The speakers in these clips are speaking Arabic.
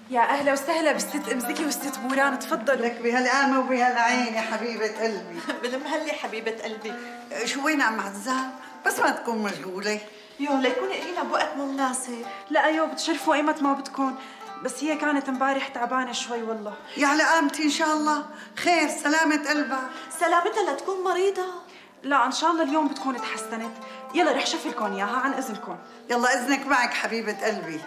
يا اهلا وسهلا بالست امزكي والست بوران، تفضلوا. لك بهالقامة وبهالعين يا حبيبة قلبي. بالمهلي حبيبة قلبي. شو وين عم عزام؟ بس ما تكون مشغولة. يو ليكون اجينا بوقت مو مناسب. لا ايوه بتشرفوا ايمت ما بدكم، بس هي كانت امبارح تعبانة شوي والله. يا على قامتي ان شاء الله خير، سلامة قلبها. سلامتها لا تكون مريضة. لا ان شاء الله اليوم بتكون تحسنت. يلا رح شوف لكم اياها عن اذنكم. يلا اذنك معك حبيبة قلبي.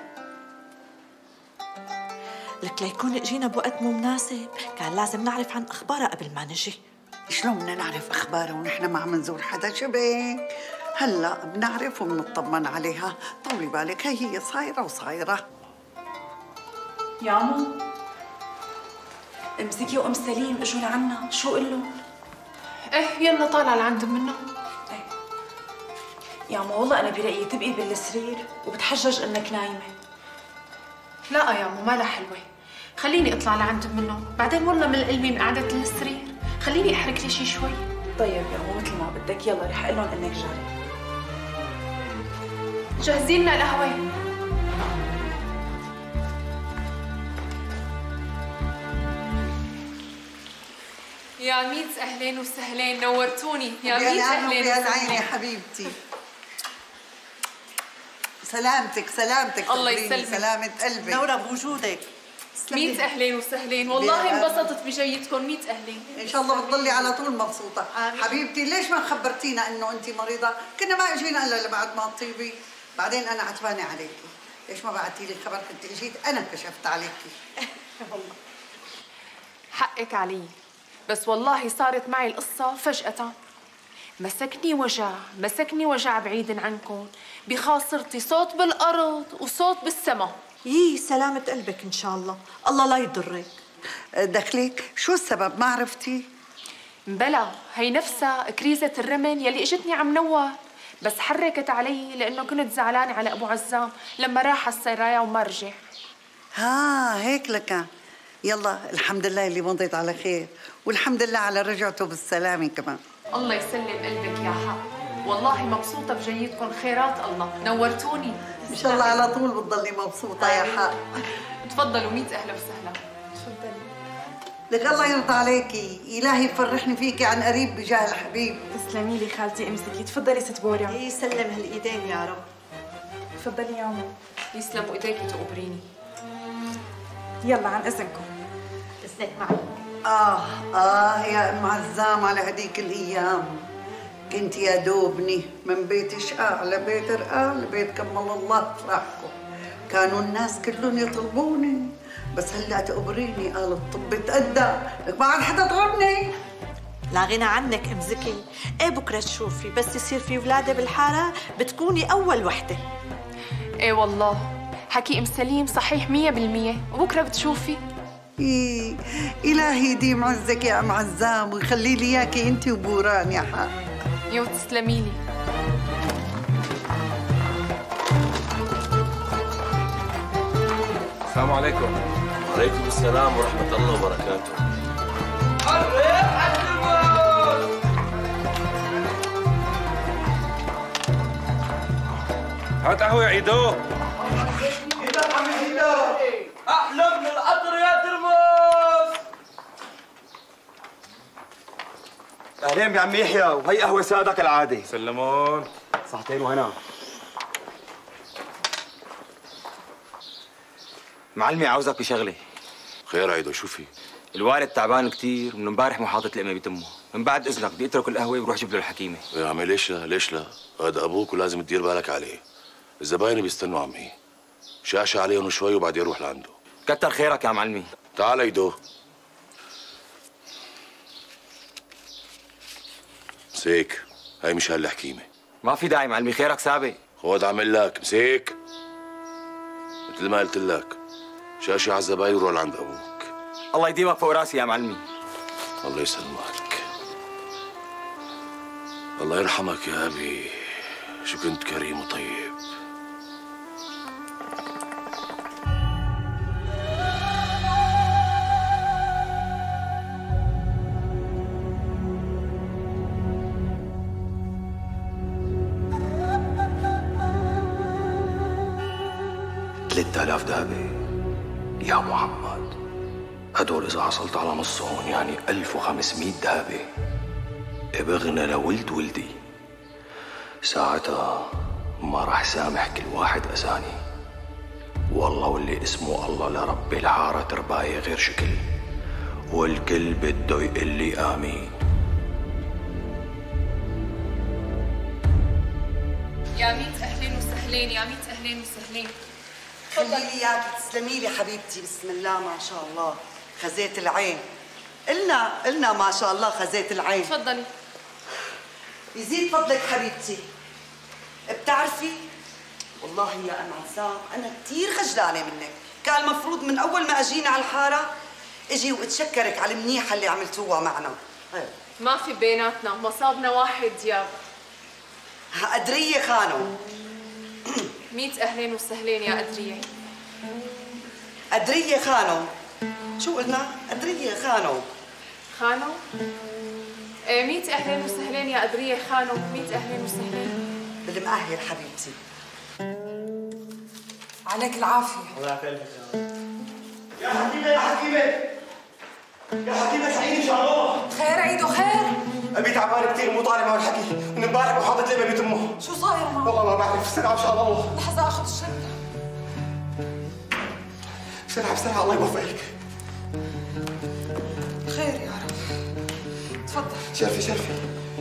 لك ليكون اجينا بوقت مو مناسب، كان لازم نعرف عن اخبارها قبل ما نجي. شلون بدنا نعرف اخبارها ونحن ما عم نزور حدا شبك؟ هلا بنعرف وبنطمن عليها، طولي بالك هي صايره وصايره. يا مو امسكي وام سليم اجوا لعنا، شو قول لهم؟ ايه يلا طالعه لعند منهم. ايه يا مو والله انا برايي تبقي بالسرير وبتحجج انك نايمه. لا يا مو ما لها حلوه، خليني اطلع لعند منهم، بعدين والله من قلبي من قعده السرير، خليني احرك لي شي شوي. طيب يا مو مثل ما بدك، يلا رح اقول لهم انك جاري. جهزي لنا القهوه. يا ميت اهلين وسهلين، نورتوني. يا ميت اهلين وسهلين يا حبيبتي. سلامتك سلامتك. الله يسلمك. سلامة قلبك. نورة بوجودك. ميت اهلين وسهلين، والله انبسطت بجيتكم. ميت اهلين. ان شاء الله بتضلي على طول مبسوطة. آمين. حبيبتي ليش ما خبرتينا انه انت مريضة؟ كنا ما اجينا الا بعد ما تطيبي، بعدين انا عتبانة عليكي، ليش ما بعتي لي الخبر؟ كنت اجيت انا كشفت عليكي. والله حقك علي، بس والله صارت معي القصة فجأة. مسكني وجع بعيد عنكم، بخاصرتي صوت بالأرض وصوت بالسما. سلامة قلبك ان شاء الله، الله لا يضرك. دخلك شو السبب ما عرفتي؟ بلا هي نفسها كريزة الرمن يلي اجتني عم نور، بس حركت علي لأنه كنت زعلانة على أبو عزام لما راح على السرايا وما رجع. هيك لك. يلا الحمد لله اللي مضيت على خير، والحمد لله على رجعته بالسلامة كمان. الله يسلم قلبك يا حق، والله مبسوطة بجيتكم، خيرات الله، نورتوني. ان شاء الله على طول بتضلي مبسوطة يا حق. تفضلوا، ميت أهلا وسهلا. تفضلي. لك الله يرضى عليكي، إلهي يفرحني فيكي عن قريب بجاه الحبيب. تسلمي لي خالتي امسكي، تفضلي ست بوريا. يسلم هالايدين يا رب. تفضلي يا مو. يسلموا ايديكي تقبريني. يلا عن اذنكم. اذنك معك. يا ام عزام على هديك الايام، كنت يا دوبني من بيت شقاع لبيت رقاع لبيت كمل الله فرحكم، كانوا الناس كلهم يطلبوني، بس هلا تقبريني قال الطب تأدى، لك ما عاد حدا طلبني. لا غنى عنك ام زكي، ايه بكره تشوفي بس يصير في ولاده بالحاره بتكوني اول وحده. ايه والله حكي ام سليم صحيح 100%، وبكره بتشوفي. إلهي يديم عزك يا ام عزام ويخلي لي اياكي انت وبوران يا حق. يو تسلمي لي. السلام عليكم. وعليكم السلام ورحمة الله وبركاته. هات قهوة يا عيدو. أحلى من القطر يا ترمس. أهلين يا عم يحيى، وهي قهوة سادة كالعادة. سلمون. صحتين وهنا. معلمي عاوزك بشغلة. خير عيدو، شو في؟ الوالد تعبان كثير ومن امبارح مو حاطط لقمة بتمه، من بعد إذنك بدي أترك القهوة وروح جيب له الحكيمة. يا عمي ليش لا؟ ليش لا؟ هذا أبوك ولازم تدير بالك عليه. الزباين بيستنوا عمي. شاشة عليهم شوي وبعدين روح لعنده. كتر خيرك يا معلمي. تعال عيدو. مسيك، هاي مش هالحكيمة. ما في داعي معلمي، خيرك سابق. خود عمل لك، مسيك. مثل ما قلت لك، شاشة على الزباين وروح لعند أبوك. الله يديمك فوق راسي يا معلمي. الله يسلمك. الله يرحمك يا أبي، شو كنت كريم وطيب. ثلاثة آلاف دهبة يا محمد، هدول إذا حصلت على نصهم يعني 1500 دهبة، بغنى لولد ولدي. ساعتها ما راح سامح كل واحد أذاني، والله واللي اسمه الله لرب الحارة ترباية غير شكل، والكل بده يقول لي آمين. يا ميت أهلين وسهلين، يا ميت أهلين وسهلين. خلي لي اياكي، تسلمي لي حبيبتي. بسم الله ما شاء الله، خزيت العين. قلنا ما شاء الله خزيت العين. تفضلي. يزيد فضلك حبيبتي. بتعرفي والله يا ام عزام انا كثير خجلانه منك. كان المفروض من اول ما اجينا على الحاره اجي واتشكرك على المنيحه اللي عملتوها معنا. ما في بيناتنا، مصابنا واحد يا قدريه خانو. ميت أهلين وسهلين يا قدرية. قدريه خانو. شو قلنا؟ قدريه خانو. خانو؟ ايه ميت أهلين وسهلين يا قدرية خانو، ميت أهلين وسهلين. بالمؤهل حبيبتي. عليك العافية. الله يعافيك يا حكيمة. يا حكيمة يا حكيمة اسعيني ان شاء الله. خير عيدو خير؟ ابي تعبان كثير مو طالع معه الحكي من امبارح وحاطط لي ببيت امه. شو صاير معه؟ والله ما بعرف. بسرعة ان شاء الله. لحظة اخذ الشنطة. بسرعة بسرعة الله يوفقك. خير يا رب. تفضل. شرفي شرفي.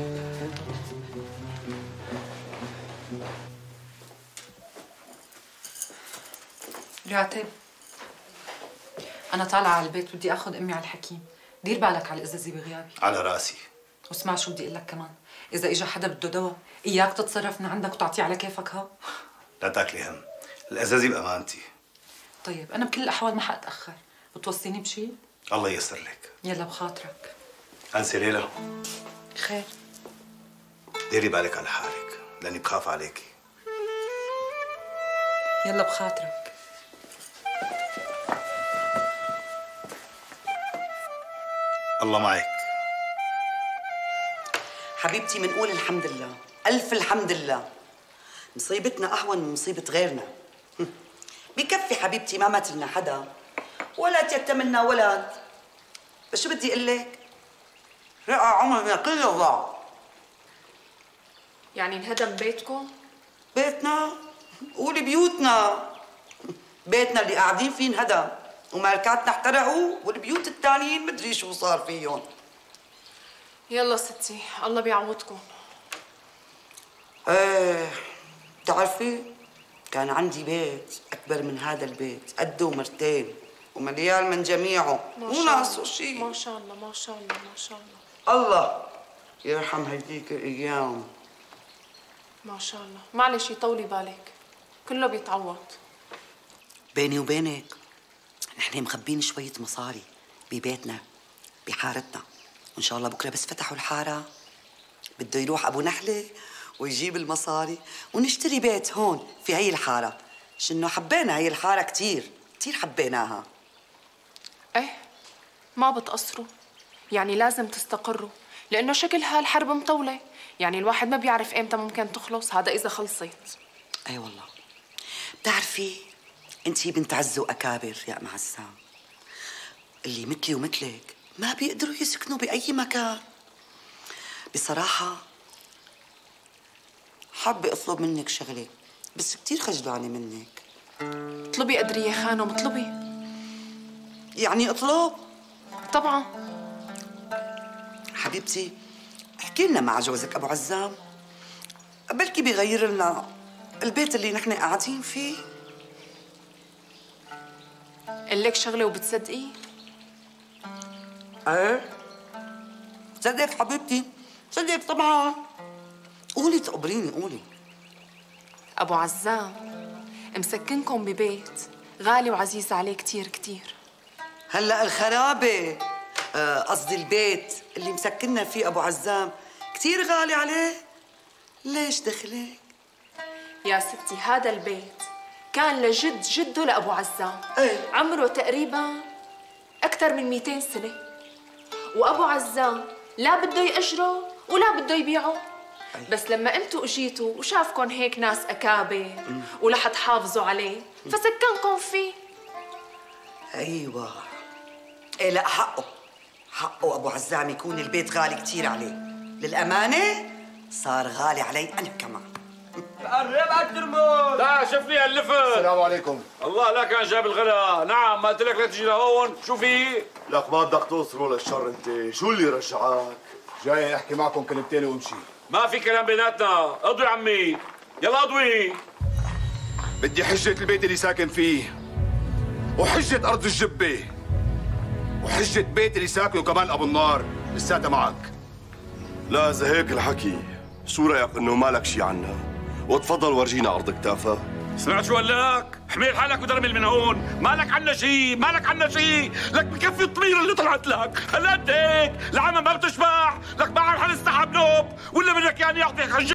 راتب، أنا طالعة على البيت، بدي آخذ أمي على الحكيم. دير بالك على الإزازة بغيابي. على راسي. واسمع شو بدي أقول لك كمان، إذا إجا حدا بده دواء إياك تتصرف من عندك وتعطيه على كيفك. ها لا تاكلي هم، الازازي بامانتي. طيب أنا بكل الأحوال ما حأتأخر، بتوصيني بشيء؟ الله ييسر لك. يلا بخاطرك. انسي ليلى، خير. ديري بالك على حالك لاني بخاف عليكي. يلا بخاطرك. الله معك حبيبتي. منقول الحمد لله، ألف الحمد لله. مصيبتنا أهون من مصيبة غيرنا. بكفي حبيبتي ما مات لنا حدا ولا تيتم لنا ولد. بس شو بدي أقول لك؟ رقع عمرنا كله ضاع. يعني انهدم بيتكم؟ بيتنا؟ قولي بيوتنا. بيتنا اللي قاعدين فيه انهدم ومالكاتنا احترقوا والبيوت التانيين مدري شو صار فيهم. يلا ستي الله بيعوضكم. ايه بتعرفي كان عندي بيت اكبر من هذا البيت، قده ومرتين ومليان من جميعه، مو ناقصه شيء. ما شاء الله ما شاء الله ما شاء الله. الله يرحم هديك الايام. ما شاء الله. معلش يطولي بالك، كله بيتعوض. بيني وبينك نحن مخبين شوية مصاري ببيتنا بحارتنا، وإن شاء الله بكرة بس فتحوا الحارة بده يروح أبو نحلة ويجيب المصاري ونشتري بيت هون في هي الحارة. شنو حبينا هي الحارة كتير كتير حبيناها. ايه ما بتقصروا، يعني لازم تستقروا لأنه شكلها الحرب مطولة، يعني الواحد ما بيعرف إمتى ممكن تخلص، هذا إذا خلصت. أي والله. بتعرفي انتي بنت عز وأكابر يا أم عزام، اللي مثلي ومثلك ما بيقدروا يسكنوا بأي مكان. بصراحة حابة أطلب منك شغلة بس كتير خجلانة منك. اطلبي قدرية خانم، اطلبي. يعني اطلب؟ طبعا. حبيبتي احكي لنا مع جوزك أبو عزام، بلكي بيغير لنا البيت اللي نحن قاعدين فيه. قال لك شغلة وبتصدقي؟ ايه صدق حبيبتي، صدق طبعا. قولي تقبريني قولي. أبو عزام مسكنكم ببيت غالي وعزيز عليه كتير كتير. هلا الخرابة قصدي البيت اللي مسكننا فيه أبو عزام كتير غالي عليه. ليش دخلك؟ يا ستي هذا البيت كان لجد جده لأبو عزام. ايه؟ عمره تقريبا أكثر من 200 سنة، وأبو عزام لا بده يأجره ولا بده يبيعه. أيه؟ بس لما انتوا اجيتوا وشافكم هيك ناس أكابر ولح تحافظوا عليه فسكنكم فيه. ايوه. ايه لا، حقه ابو عزام يكون البيت غالي كثير عليه. للامانه صار غالي علي انا كمان. قرب على الترمس. لا شوف لي هاللفت. السلام عليكم. الله لا كان جاب الغلا. نعم ما قلت لك لا تجي لهون. شو في؟ لك ما بدك توصلوا للشر انت، شو اللي رجعك؟ جاي احكي معكم كلمتين وامشي. ما في كلام بيناتنا، اضوي عمي، يلا اضوي. بدي حجة البيت اللي ساكن فيه، وحجة أرض الجبة، وحجة بيت اللي ساكنه كمان أبو النار، لساتها معك. لا إذا هيك الحكي، شو رأيك إنه مالك شي عنا؟ وتفضل ورجينا عرض كتافك. سمعت شو قال لك؟ حميل حالك ودرمل من هون، مالك عنا شيء، مالك عنا شيء، لك بكفي الطميرة اللي طلعت لك، هلا انت هيك، العمى ما بتشبع، لك ما عم حنستحى بنوب، ولا بدك يعني اعطيك